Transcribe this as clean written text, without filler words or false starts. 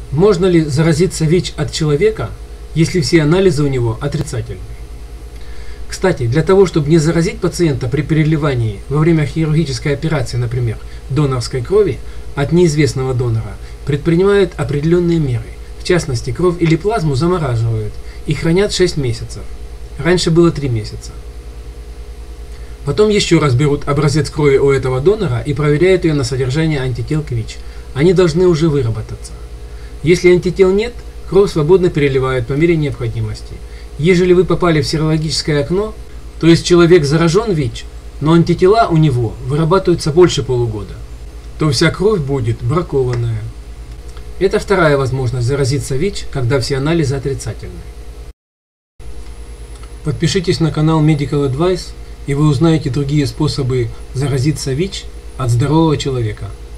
Можно ли заразиться ВИЧ от человека, если все анализы у него отрицательные? Кстати, для того, чтобы не заразить пациента при переливании во время хирургической операции, например, донорской крови от неизвестного донора, предпринимают определенные меры. В частности, кровь или плазму замораживают и хранят 6 месяцев. Раньше было 3 месяца. Потом еще раз берут образец крови у этого донора и проверяют ее на содержание антител к ВИЧ. Они должны уже выработаться. Если антител нет, кровь свободно переливают по мере необходимости. Ежели вы попали в серологическое окно, то есть человек заражен ВИЧ, но антитела у него вырабатываются больше полугода, то вся кровь будет бракованная. Это вторая возможность заразиться ВИЧ, когда все анализы отрицательные. Подпишитесь на канал Medical Advice, и вы узнаете другие способы заразиться ВИЧ от здорового человека.